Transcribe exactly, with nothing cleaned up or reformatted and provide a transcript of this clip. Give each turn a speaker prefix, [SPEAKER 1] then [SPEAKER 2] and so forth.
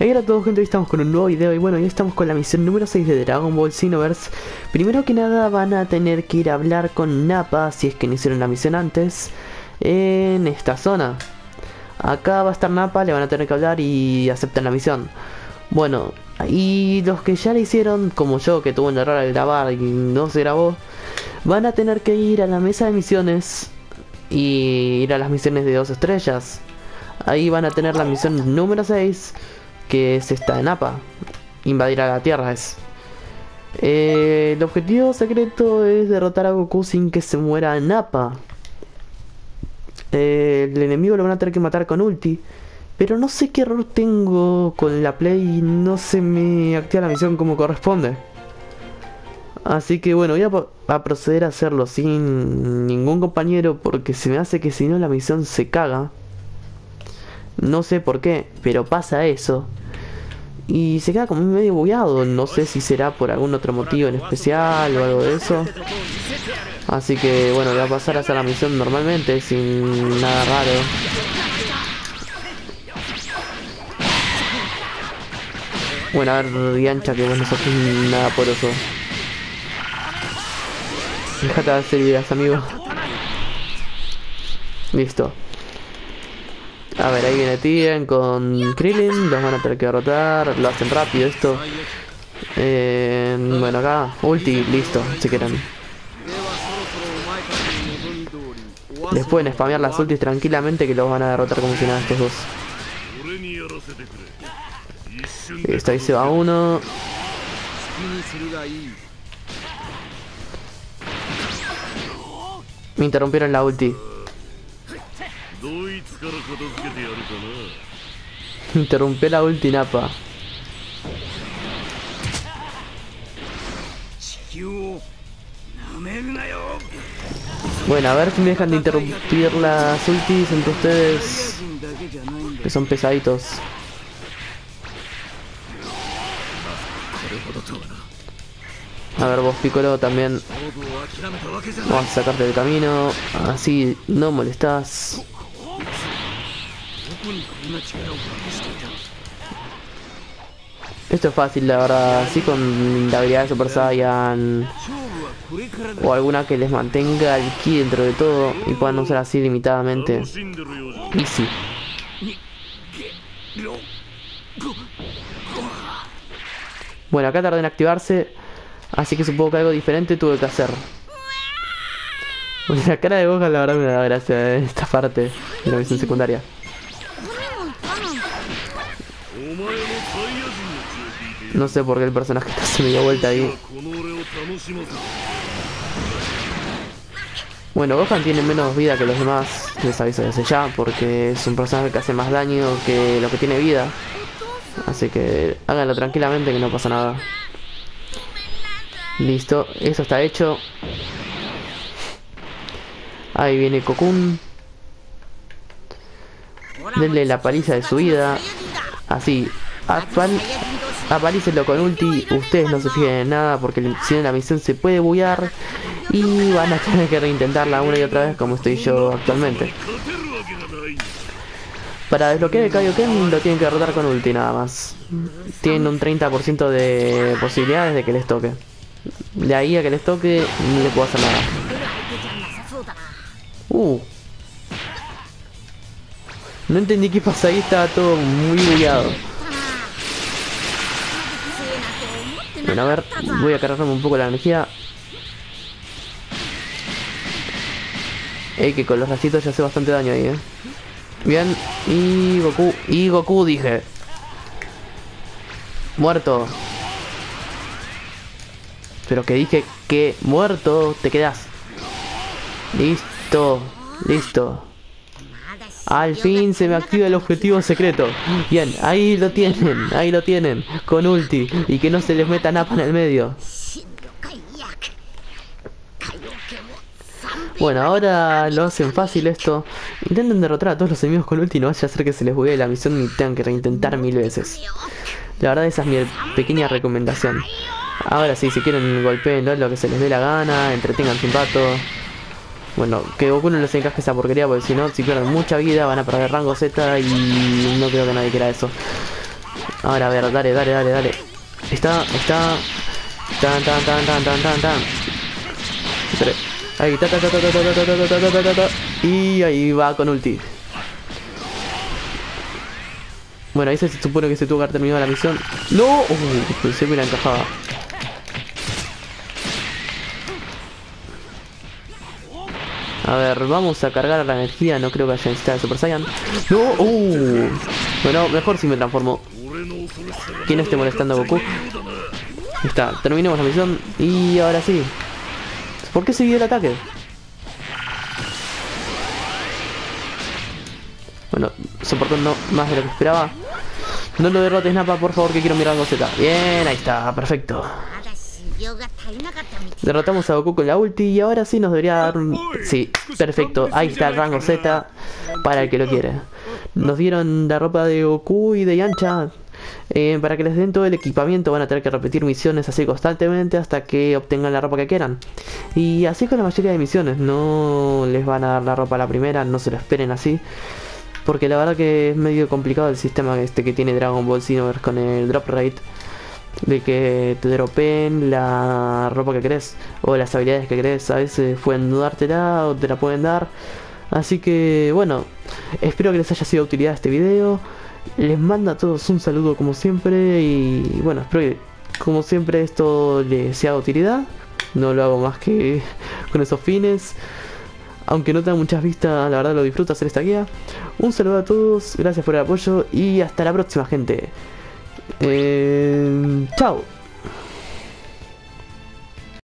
[SPEAKER 1] Hey, hola a todos, gente, hoy estamos con un nuevo video y bueno, hoy estamos con la misión número seis de Dragon Ball Xenoverse. Primero que nada van a tener que ir a hablar con Nappa, si es que no hicieron la misión antes, en esta zona. Acá va a estar Nappa, le van a tener que hablar y aceptan la misión. Bueno, y los que ya la hicieron, como yo, que tuvo un error al grabar y no se grabó, van a tener que ir a la mesa de misiones y ir a las misiones de dos estrellas. Ahí van a tener la misión número seis, que es esta de Nappa, invadir a la Tierra es. Eh, el objetivo secreto es derrotar a Goku sin que se muera Nappa. Eh, el enemigo lo van a tener que matar con ulti, pero no sé qué error tengo con la play y no se me activa la misión como corresponde. Así que bueno, voy a, a proceder a hacerlo sin ningún compañero porque se me hace que si no la misión se caga. No sé por qué, pero pasa eso. Y se queda como medio bugueado. No sé si será por algún otro motivo en especial o algo de eso. Así que bueno, voy a pasar a hacer la misión normalmente, sin nada raro. Bueno, a ver, Yancha, que vos no sos nada poroso. Déjate de hacer ideas, amigo. Listo. A ver, ahí viene Tien con Krillin, los van a tener que derrotar, lo hacen rápido esto. Eh, bueno, acá, ulti, listo, si quieren. Les pueden spamear las ultis tranquilamente que los van a derrotar como si nada estos dos. Listo, ahí se va uno. Me interrumpieron la ulti. Interrumpió la ulti Nappa. Bueno, a ver si me dejan de interrumpir las ultis entre ustedes, que son pesaditos. A ver, vos Piccolo también. Vamos a sacarte del camino, así no molestás. Esto es fácil, la verdad, así con la habilidad de Super Saiyan o alguna que les mantenga el ki dentro de todo y puedan usar así limitadamente. Easy. Bueno, acá tardé en activarse, así que supongo que algo diferente tuve que hacer. La cara de Gohan la verdad me da gracia en esta parte de la misión secundaria. No sé por qué el personaje se me dio vuelta ahí. Bueno, Gohan tiene menos vida que los demás, les aviso desde ya, porque es un personaje que hace más daño que lo que tiene vida. Así que háganlo tranquilamente que no pasa nada. Listo, eso está hecho. Ahí viene Cocoon. Denle la paliza de su vida. Así, apal apalícenlo con ulti. Ustedes no se fijen en nada porque si no la misión se puede buguear y van a tener que reintentarla una y otra vez como estoy yo actualmente. Para desbloquear el Kaioken lo tienen que derrotar con ulti nada más. Tienen un treinta por ciento de posibilidades de que les toque. De ahí a que les toque no les puedo hacer nada. Uh. No entendí qué pasa ahí, estaba todo muy bugueado. Bueno, a ver, voy a cargarme un poco la energía. Ey, que con los rayitos ya hace bastante daño ahí, eh. Bien, y Goku, y Goku dije. Muerto. Pero que dije que muerto, te quedas. Listo, listo. Al fin se me activa el objetivo secreto. Bien, ahí lo tienen, ahí lo tienen, con ulti. Y que no se les meta Nappa en el medio. Bueno, ahora lo hacen fácil esto. Intenten derrotar a todos los enemigos con ulti. No vaya a hacer que se les buguee la misión y tengan que reintentar mil veces. La verdad esa es mi pequeña recomendación. Ahora sí, si quieren golpeen lo que se les dé la gana, entreténganse un rato. Bueno, que Goku no les encaje esa porquería porque si no, si pierden mucha vida van a perder rango Z y no creo que nadie quiera eso. Ahora, a ver, dale, dale, dale, dale. Está, está. Tan, tan, tan, tan, tan, tan, tan. Espera. Ahí, ta, ta, ta, ta, ta, ta, ta, ta, ta, ta, ta, ta. Y ahí va con ulti. Bueno, ahí se supone que se tuvo que haber terminado la misión. ¡No! Uh, pensé que me la encajaba. A ver, vamos a cargar la energía. No creo que haya necesitado de Super Saiyan. ¡No! ¡Uh! Bueno, mejor si me transformo. ¿Quién esté molestando a Goku? Ahí está, terminemos la misión. Y ahora sí. ¿Por qué siguió el ataque? Bueno, soportando más de lo que esperaba. No lo derrotes, Nappa, por favor, que quiero mirar Rango Z. Bien, ahí está, perfecto. Derrotamos a Goku con la ulti y ahora sí nos debería dar un... Sí, perfecto, ahí está el rango Z para el que lo quiere. Nos dieron la ropa de Goku y de Yancha. Eh, para que les den todo el equipamiento van a tener que repetir misiones así constantemente hasta que obtengan la ropa que quieran. Y así con la mayoría de misiones, no les van a dar la ropa a la primera, no se lo esperen así. Porque la verdad que es medio complicado el sistema este que tiene Dragon Ball Xenoverse con el drop rate. De que te dropeen la ropa que querés o las habilidades que querés. A veces pueden dudártela o te la pueden dar. Así que bueno, espero que les haya sido de utilidad este video. Les mando a todos un saludo como siempre. Y bueno, espero que como siempre esto les sea de utilidad. No lo hago más que con esos fines. Aunque no tenga muchas vistas, la verdad lo disfruto hacer esta guía. Un saludo a todos, gracias por el apoyo y hasta la próxima, gente. Eh, chao.